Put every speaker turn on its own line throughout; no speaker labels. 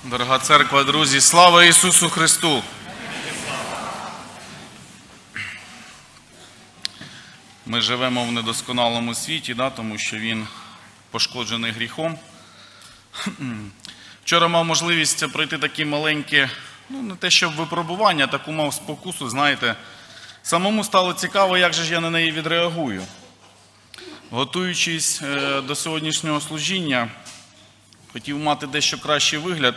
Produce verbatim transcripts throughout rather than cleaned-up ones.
Дорога церква, друзі, слава Ісусу Христу! Ми живемо в недосконалому світі, да, тому що він пошкоджений гріхом. Вчора мав можливість пройти такі маленькі, ну не те щоб випробування, таку мав спокусу, знаєте. Самому стало цікаво, як же ж я на неї відреагую. Готуючись до сьогоднішнього служіння, хотів мати дещо кращий вигляд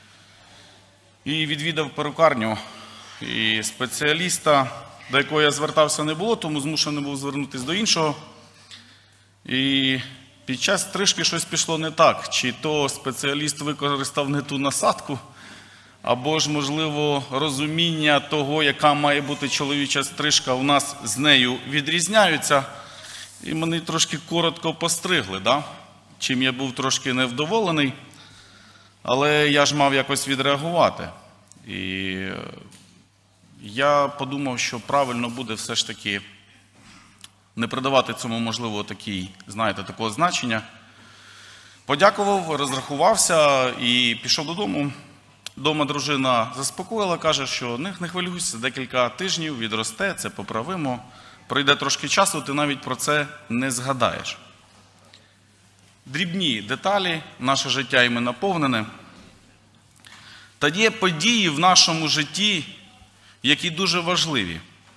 і відвідав перукарню. І спеціаліста, до якого я звертався, не було, тому змушений був звернутися до іншого. І під час стрижки щось пішло не так. Чи то спеціаліст використав не ту насадку, або ж, можливо, розуміння того, яка має бути чоловіча стрижка, у нас з нею відрізняються. І мене трошки коротко постригли, да? Чим я був трошки невдоволений, але я ж мав якось відреагувати. І я подумав, що правильно буде все ж таки не придавати цьому, можливо, такий, знаєте, такого значення. Подякував, розрахувався і пішов додому. Дома дружина заспокоїла, каже, що не хвилюйся, декілька тижнів відросте, це поправимо. Пройде трошки часу, ти навіть про це не згадаєш. Дрібні деталі, наше життя іми наповнене. Та є події в нашому житті, які дуже важливі.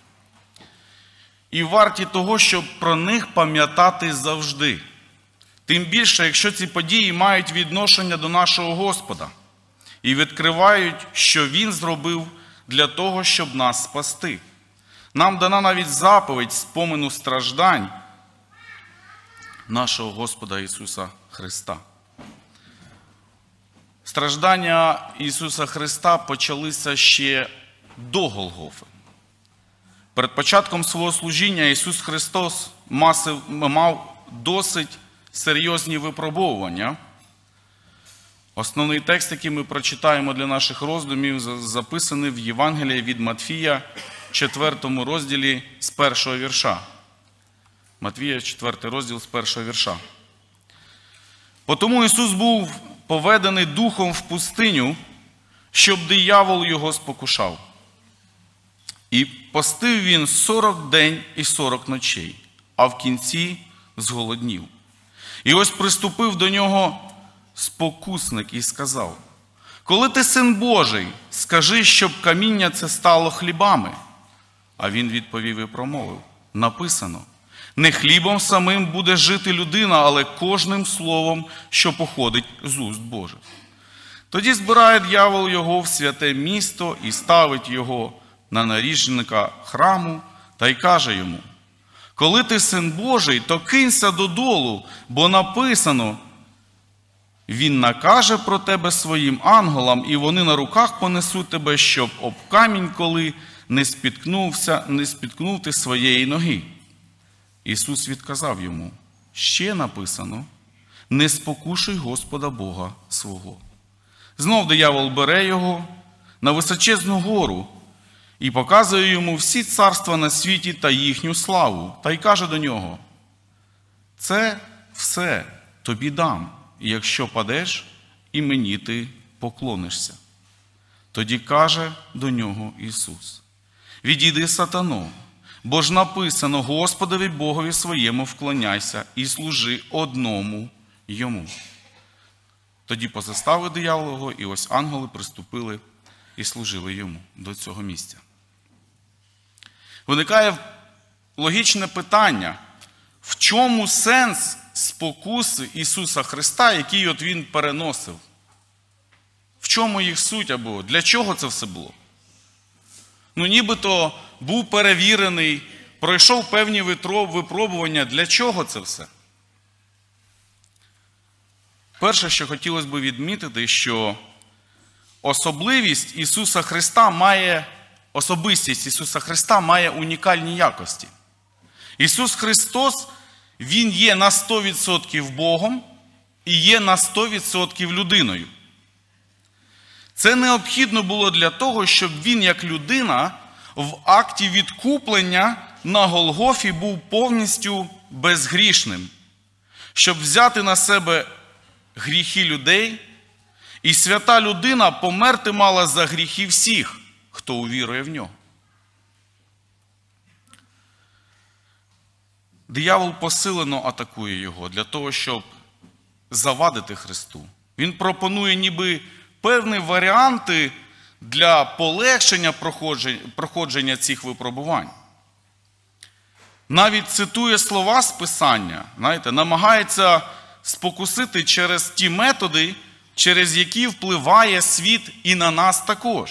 І варті того, щоб про них пам'ятати завжди. Тим більше, якщо ці події мають відношення до нашого Господа і відкривають, що Він зробив для того, щоб нас спасти. Нам дана навіть заповідь спомину страждань нашого Господа Ісуса Христа. Страждання Ісуса Христа почалися ще до Голгофи. Перед початком свого служіння Ісус Христос мав досить серйозні випробовування. Основний текст, який ми прочитаємо для наших роздумів, записаний в Євангелії від Матвія, четвертому розділі з першого вірша. Матвія, четвертий розділ з першого вірша. «Потому Ісус був поведений духом в пустиню, щоб диявол його спокушав. І постив він сорок день і сорок ночей, а в кінці зголоднів. І ось приступив до нього спокусник і сказав: коли ти син Божий, скажи, щоб каміння це стало хлібами. А він відповів і промовив: написано, не хлібом самим буде жити людина, але кожним словом, що походить з уст Божих. Тоді збирає диявол його в святе місто і ставить його на наріжника храму та й каже йому: коли ти син Божий, то кинься додолу, бо написано, він накаже про тебе своїм ангелам, і вони на руках понесуть тебе, щоб об камінь, коли не спіткнувся, не спіткнув ти своєї ноги. Ісус відказав йому: ще написано, не спокушуй Господа Бога свого. Знов диявол бере його на височезну гору і показує йому всі царства на світі та їхню славу, та й каже до нього: це все тобі дам, якщо падеш, і мені ти поклонишся. Тоді каже до нього Ісус: відійди, сатано, бо ж написано, Господові Богові своєму вклоняйся і служи одному йому. Тоді позаставив диявол його, і ось ангели приступили і служили йому до цього місця. Виникає логічне питання: в чому сенс спокуси Ісуса Христа, який от Він переносив? В чому їх суть або для чого це все було? Ну, нібито був перевірений, пройшов певні випробування. Для чого це все? Перше, що хотілося б відмітити, що особливість Ісуса Христа має, особистість Ісуса Христа має унікальні якості. Ісус Христос, Він є на сто відсотків Богом і є на сто відсотків людиною. Це необхідно було для того, щоб Він, як людина, в акті відкуплення на Голгофі був повністю безгрішним. Щоб взяти на себе гріхи людей І свята людина померти мала за гріхи всіх, хто увірує в нього. Диявол посилено атакує його для того, щоб завадити Христу. Він пропонує ніби певні варіанти для полегшення проходження цих випробувань. Навіть цитує слова з Писання, знаєте, намагається спокусити через ті методи, через які впливає світ і на нас також.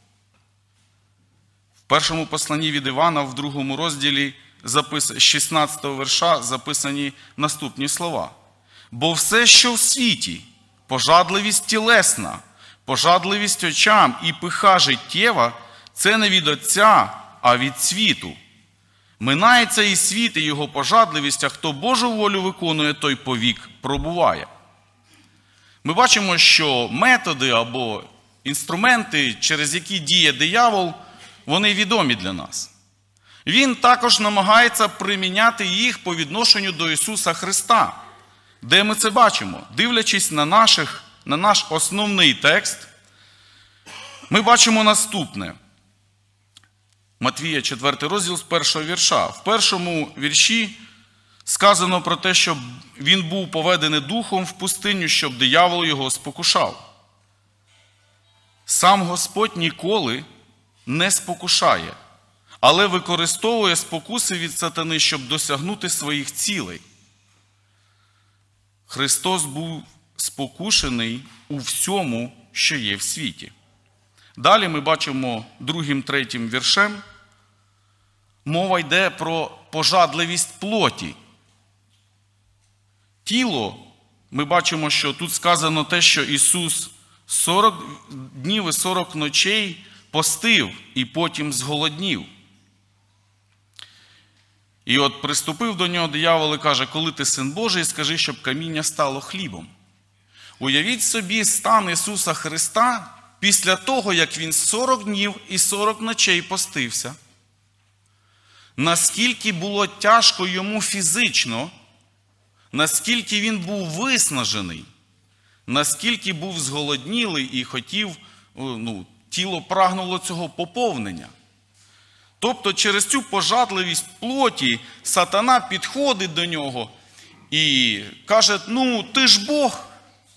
В першому посланні від Івана, в другому розділі, з шістнадцятого вірша, записані наступні слова. «Бо все, що в світі, пожадливість тілесна, пожадливість очам і пиха життєва, це не від Отця, а від світу. Минається і світ, і його пожадливість, а хто Божу волю виконує, той повік пробуває». Ми бачимо, що методи або інструменти, через які діє диявол, вони відомі для нас. Він також намагається приміняти їх по відношенню до Ісуса Христа. Де ми це бачимо? Дивлячись на, наших, на наш основний текст, ми бачимо наступне. Матвія, четвертий розділ з першого вірша. В першому вірші сказано про те, що він був поведений духом в пустиню, щоб диявол його спокушав. Сам Господь ніколи не спокушає, але використовує спокуси від сатани, щоб досягнути своїх цілей. Христос був спокушений у всьому, що є в світі. Далі ми бачимо другим, третім віршем, мова йде про пожадливість плоті. Тіло, ми бачимо, що тут сказано те, що Ісус сорок днів і сорок ночей постив і потім зголоднів. І от приступив до нього диявол і каже, коли ти син Божий, скажи, щоб каміння стало хлібом. Уявіть собі стан Ісуса Христа після того, як Він сорок днів і сорок ночей постився. Наскільки було тяжко йому фізично, наскільки він був виснажений, наскільки був зголоднілий і хотів, ну, тіло прагнуло цього поповнення. Тобто через цю пожадливість плоті сатана підходить до нього і каже, ну ти ж Бог,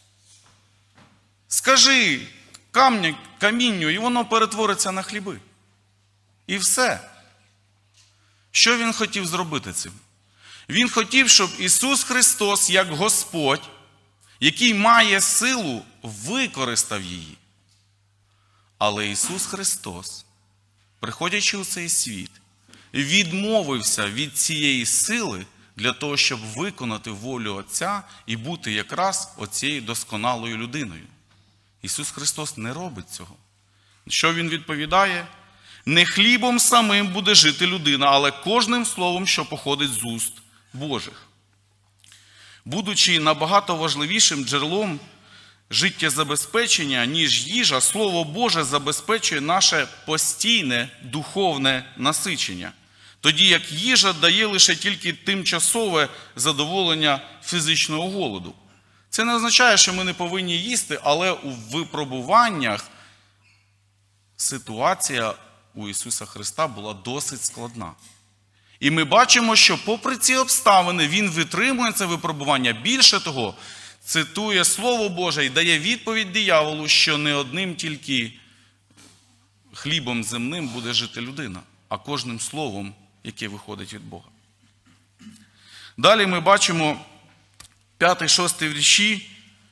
скажи камню, камінню, і воно перетвориться на хліби. І все. Що він хотів зробити цим? Він хотів, щоб Ісус Христос, як Господь, який має силу, використав її. Але Ісус Христос, приходячи у цей світ, відмовився від цієї сили для того, щоб виконати волю Отця і бути якраз оцією досконалою людиною. Ісус Христос не робить цього. Що Він відповідає? Не хлібом самим буде жити людина, але кожним словом, що походить з уст Божих. Будучи набагато важливішим джерелом життєзабезпечення, ніж їжа, Слово Боже забезпечує наше постійне духовне насичення. Тоді як їжа дає лише тільки тимчасове задоволення фізичного голоду. Це не означає, що ми не повинні їсти, але у випробуваннях ситуація у Ісуса Христа була досить складна. І ми бачимо, що попри ці обставини Він витримує це випробування. Більше того, цитує Слово Боже і дає відповідь дияволу, що не одним тільки хлібом земним буде жити людина, а кожним словом, яке виходить від Бога. Далі ми бачимо п'ятий-шостий вірші.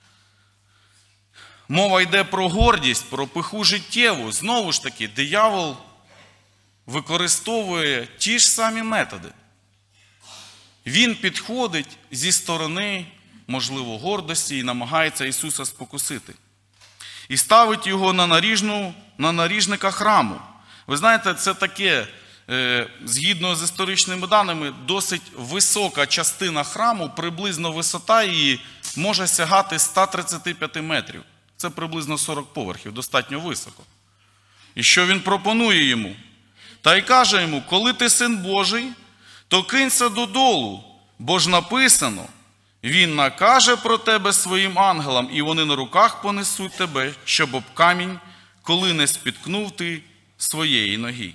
Мова йде про гордість, про пиху життєву. Знову ж таки, диявол використовує ті ж самі методи. Він підходить зі сторони, можливо, гордості і намагається Ісуса спокусити. І ставить його на, наріжну, на наріжника храму. Ви знаєте, це таке, е, згідно з історичними даними, досить висока частина храму, приблизно висота її може сягати сто тридцять п'ять метрів. Це приблизно сорок поверхів, достатньо високо. І що він пропонує йому? Та й каже йому, коли ти син Божий, то кинься додолу, бо ж написано, Він накаже про тебе своїм ангелам, і вони на руках понесуть тебе, щоб об камінь, коли не спіткнув ти своєї ноги.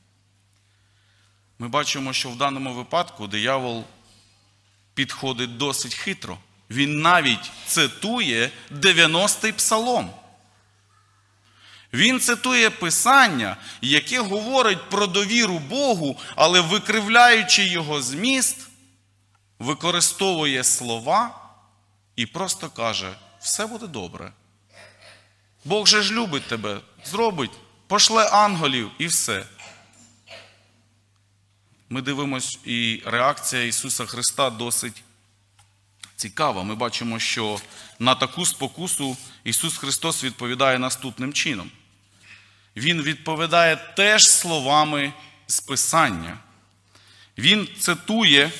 Ми бачимо, що в даному випадку диявол підходить досить хитро. Він навіть цитує дев'яностий псалом. Він цитує Писання, яке говорить про довіру Богу, але викривляючи його зміст, використовує слова і просто каже: все буде добре. Бог же ж любить тебе, зробить, пошле ангелів і все. Ми дивимось, і реакція Ісуса Христа досить цікава. Ми бачимо, що на таку спокусу Ісус Христос відповідає наступним чином. Він відповідає теж словами з Писання. Він цитує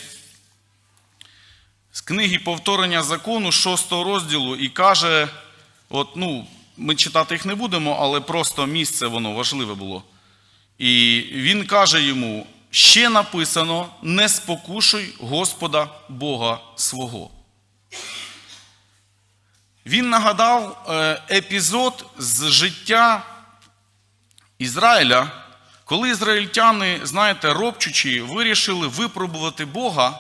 з книги «Повторення закону» шостого розділу і каже, от, ну, ми читати їх не будемо, але просто місце воно важливе було. І він каже йому: ще написано: не спокушуй Господа Бога свого. Він нагадав епізод з життя Ізраїля, коли ізраїльтяни, знаєте, ропчучи, вирішили випробувати Бога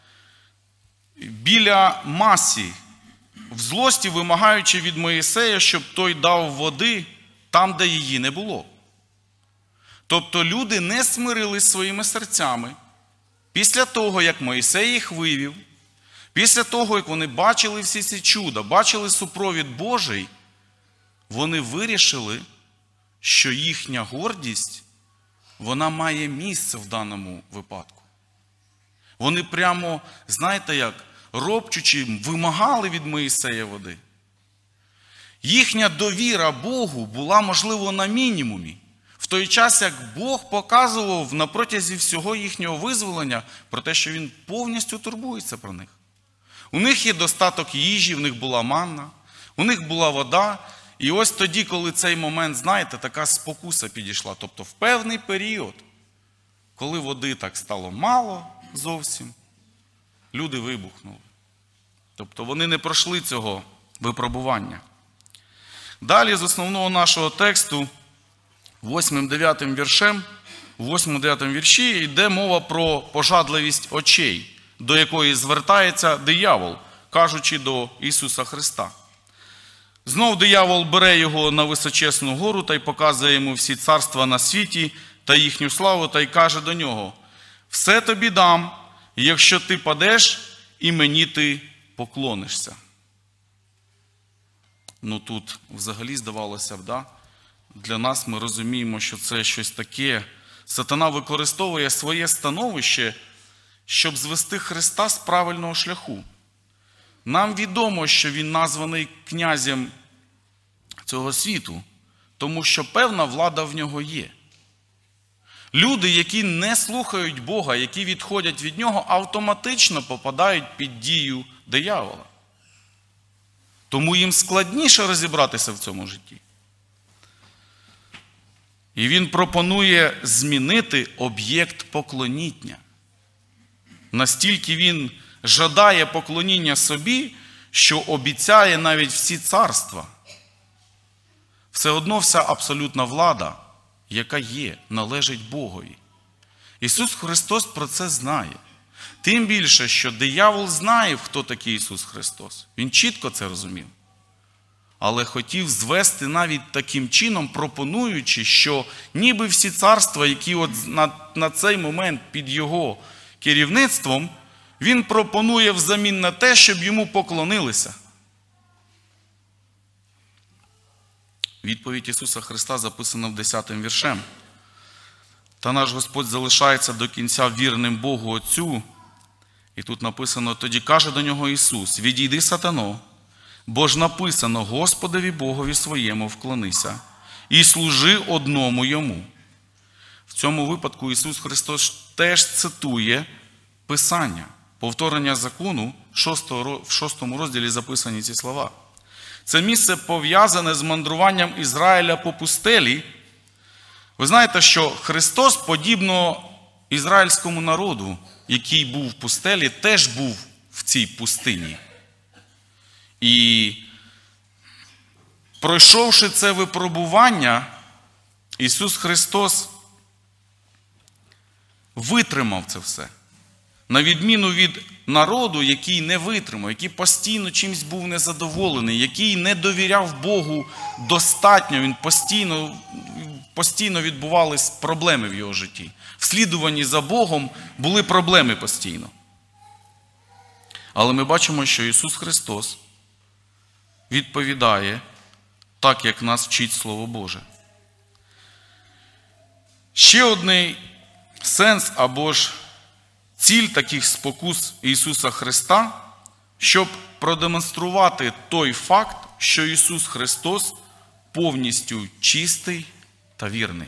біля Масі, в злості вимагаючи від Моїсея, щоб той дав води там, де її не було. Тобто люди не смирились своїми серцями. Після того, як Моїсей їх вивів, після того, як вони бачили всі ці чуда, бачили супровід Божий, вони вирішили, що їхня гордість, вона має місце в даному випадку. Вони прямо, знаєте як, ропчучи, вимагали від Моїсея води. Їхня довіра Богу була, можливо, на мінімумі. В той час, як Бог показував на протязі всього їхнього визволення про те, що Він повністю турбується про них. У них є достаток їжі, в них була манна, у них була вода. І ось тоді, коли цей момент, знаєте, така спокуса підійшла. Тобто в певний період, коли води так стало мало зовсім, люди вибухнули. Тобто вони не пройшли цього випробування. Далі з основного нашого тексту, восьмим-дев'ятим віршем, у восьмому-дев'ятому вірші йде мова про пожадливість очей, до якої звертається диявол, кажучи до Ісуса Христа. Знов диявол бере його на височесну гору та й показує йому всі царства на світі та їхню славу, та й каже до нього: все тобі дам, якщо ти падеш, і мені ти поклонишся. Ну тут взагалі здавалося б, да? Для нас ми розуміємо, що це щось таке. Сатана використовує своє становище, щоб звести Христа з правильного шляху. Нам відомо, що він названий князем цього світу, тому що певна влада в нього є. Люди, які не слухають Бога, які відходять від нього, автоматично попадають під дію диявола. Тому їм складніше розібратися в цьому житті. І він пропонує змінити об'єкт поклоніння. Настільки він жадає поклоніння собі, що обіцяє навіть всі царства. Все одно вся абсолютна влада, яка є, належить Богові. Ісус Христос про це знає. Тим більше, що диявол знає, хто такий Ісус Христос. Він чітко це розумів. Але хотів звести навіть таким чином, пропонуючи, що ніби всі царства, які от на, на цей момент під його керівництвом, він пропонує взамін на те, щоб йому поклонилися. Відповідь Ісуса Христа записана в десятим віршем. Та наш Господь залишається до кінця вірним Богу Отцю. І тут написано: тоді каже до нього Ісус: відійди, сатано, бо ж написано: Господові Богові своєму вклонися і служи одному Йому. В цьому випадку Ісус Христос теж цитує Писання. Повторення закону, в шостому розділі записані ці слова. Це місце пов'язане з мандруванням Ізраїля по пустелі. Ви знаєте, що Христос, подібно ізраїльському народу, який був в пустелі, теж був в в цій пустині. І пройшовши це випробування, Ісус Христос витримав це все. На відміну від народу, який не витримав, який постійно чимось був незадоволений, який не довіряв Богу достатньо, він постійно, постійно відбувались проблеми в його житті. В слідуванні за Богом були проблеми постійно. Але ми бачимо, що Ісус Христос відповідає так, як нас вчить Слово Боже. Ще один сенс або ж ціль таких спокус Ісуса Христа, щоб продемонструвати той факт, що Ісус Христос повністю чистий та вірний.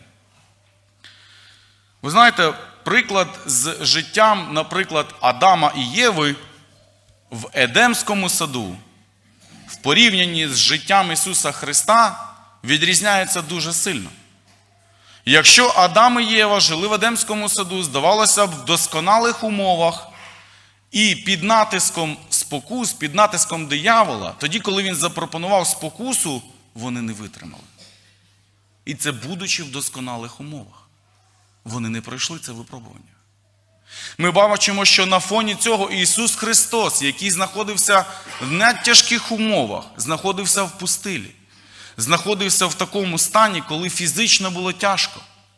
Ви знаєте, приклад з життям, наприклад, Адама і Єви в Едемському саду в порівнянні з життям Ісуса Христа відрізняється дуже сильно. Якщо Адам і Єва жили в Едемському саду, здавалося б, в досконалих умовах і під натиском спокус, під натиском диявола, тоді, коли він запропонував спокусу, вони не витримали. І це будучи в досконалих умовах. Вони не пройшли це випробування. Ми бачимо, що на фоні цього Ісус Христос, який знаходився в надтяжких умовах, знаходився в пустелі, знаходився в такому стані, коли фізично було тяжко.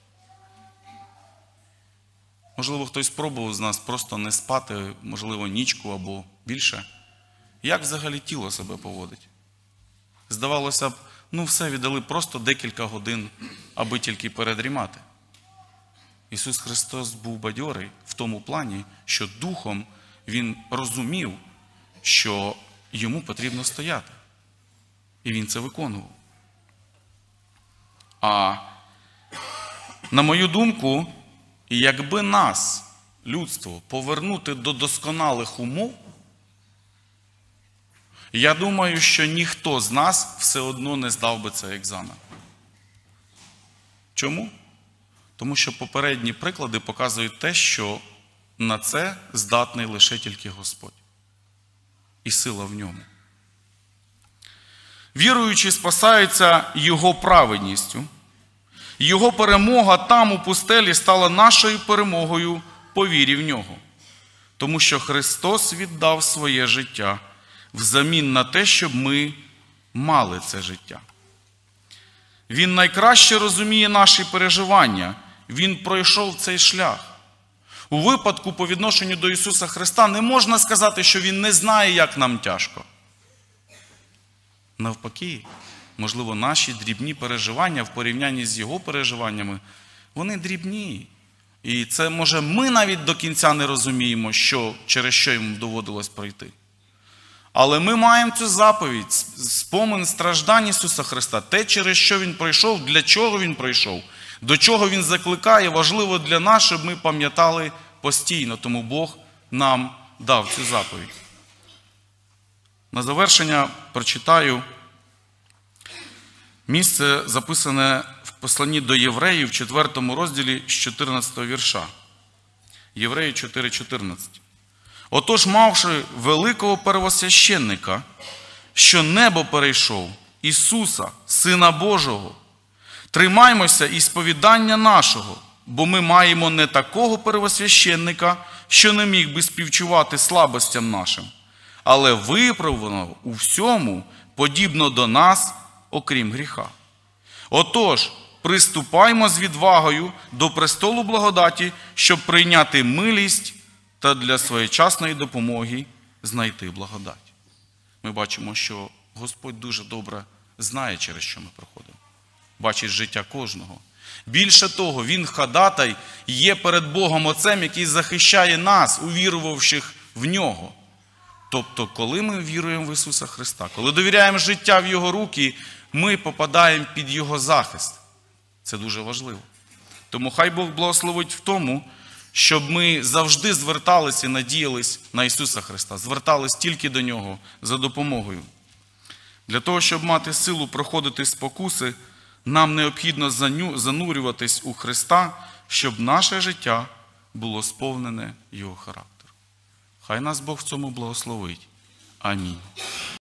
Можливо, хтось спробував з нас просто не спати, можливо, нічку або більше. Як взагалі тіло себе поводить? Здавалося б, ну все, віддали просто декілька годин, аби тільки передрімати. Ісус Христос був бадьорий в тому плані, що духом Він розумів, що йому потрібно стояти. І Він це виконував. А на мою думку, якби нас, людство, повернути до досконалих умов, я думаю, що ніхто з нас все одно не здав би цей екзамен. Чому? Тому що попередні приклади показують те, що на це здатний лише тільки Господь. І сила в ньому. Віруючі спасаються Його праведністю. Його перемога там у пустелі стала нашою перемогою по вірі в Нього. Тому що Христос віддав своє життя взамін на те, щоб ми мали це життя. Він найкраще розуміє наші переживання. Він пройшов цей шлях. У випадку по відношенню до Ісуса Христа не можна сказати, що Він не знає, як нам тяжко. Навпаки, можливо, наші дрібні переживання в порівнянні з Його переживаннями, вони дрібні. І це, може, ми навіть до кінця не розуміємо, що, через що Йому доводилось пройти. Але ми маємо цю заповідь, спомин страждань Ісуса Христа, те, через що Він пройшов, для чого Він пройшов, до чого Він закликає, важливо для нас, щоб ми пам'ятали постійно, тому Бог нам дав цю заповідь. На завершення прочитаю місце, записане в посланні до Євреїв в четвертому розділі з чотирнадцятого вірша. Євреї чотири чотирнадцять. Отож, мавши великого первосвященника, що небо перейшов, Ісуса, Сина Божого, тримаймося і сповідання нашого, бо ми маємо не такого первосвященника, що не міг би співчувати слабостям нашим, але виправданого у всьому, подібно до нас, окрім гріха. Отож, приступаймо з відвагою до престолу благодаті, щоб прийняти милість та для своєчасної допомоги знайти благодать. Ми бачимо, що Господь дуже добре знає, через що ми проходимо. Бачить життя кожного. Більше того, Він ходатай є перед Богом Отцем, який захищає нас, увірувавших в Нього. Тобто, коли ми віруємо в Ісуса Христа, коли довіряємо життя в Його руки, ми попадаємо під Його захист. Це дуже важливо. Тому хай Бог благословить в тому, щоб ми завжди зверталися і надіялись на Ісуса Христа, звертались тільки до Нього за допомогою. Для того, щоб мати силу проходити спокуси, нам необхідно занурюватись у Христа, щоб наше життя було сповнене Його характеру. Хай нас Бог в цьому благословить. Амінь.